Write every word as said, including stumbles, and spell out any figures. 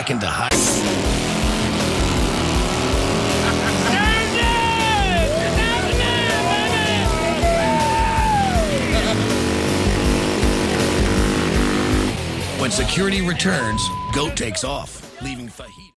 into high. When security returns, Goat takes off, leaving Fahid.